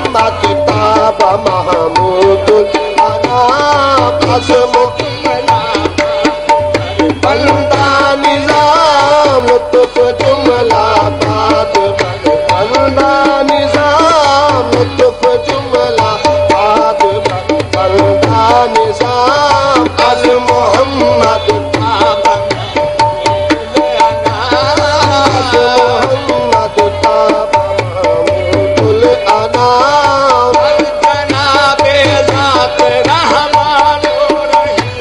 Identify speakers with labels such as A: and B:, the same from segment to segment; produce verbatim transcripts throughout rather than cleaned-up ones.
A: मोहम्मद ताब महमूदुल अनाम आज़म बंदा निज़ाम लुत्फ़ जुमला बाद बंदा निज़ाम लुत्फ़ जुमला बाद बंदा निज़ाम अज़ मोहम्मद ताब मोहम्मद ताब महमूदुल अनाम जनाबे ज़ात रहमान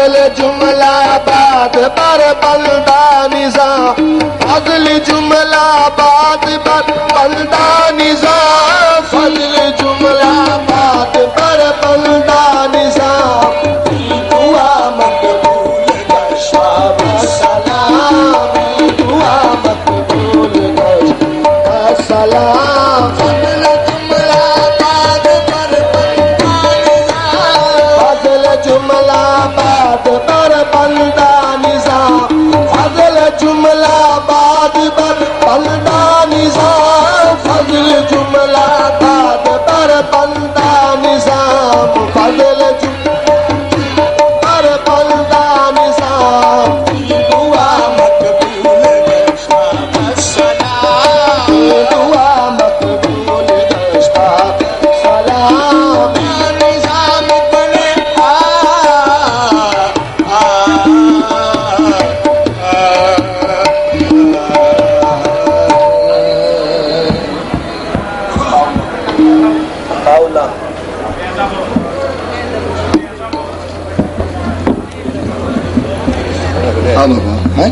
A: फजल जुमला बात पर बंदा निजाम फजल जुमला बात पर बंदा निजाम फजल जुमला बात पर बंदा निजाम दुआ मकबूल गशाब सलाम दुआ मकबूल गशाब सलाम फजल जुमला बात पर बंदा निजाम फजल जुमला बात पर बंदा निजाम फजल जुमला बात पर बंदा निजाम फजल जुमला बात पर बंदा निजाम फजल पर बंदा निजाम दुआ मकबूल गशाब सलाम दुआ मकबूल गशाब सलाम निजाम बने आ आउला हाँ बाबा है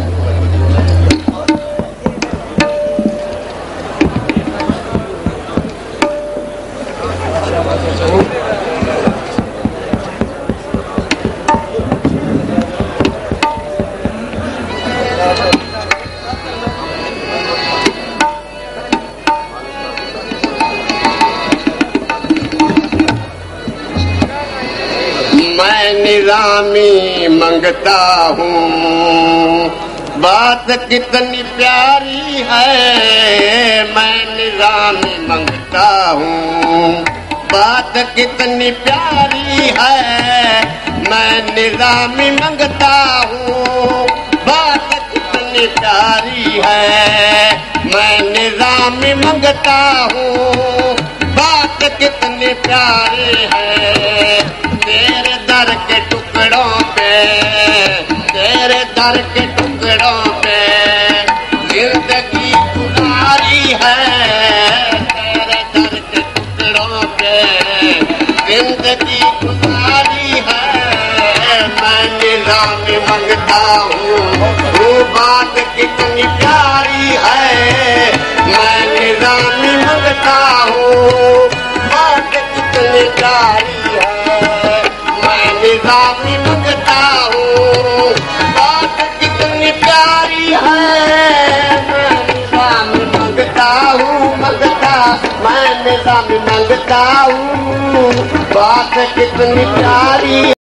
A: मैं निजामी मंगता हूँ बात कितनी प्यारी है मैं निजामी मंगता हूँ बात कितनी प्यारी है मैं निजामी मंगता हूँ बात कितनी प्यारी है मैं निजामी मंगता हूँ बात कितनी प्यारी है तेरे दर के टुकड़ों पे तेरे दर के टुकड़ों पे जिंदगी गुजारी है तेरे दर के टुकड़ों पे जिंदगी गुजारी है मैं निजामी मंगता हूँ वो बात कितनी प्यारी है मैं निजामी मंगता हूँ बात कितनी प्यारी है निजामी मंगता हूँ बात कितनी प्यारी है मैं निजामी मंगता हूँ मंगता मैं निजामी मंगता हूँ बात कितनी प्यारी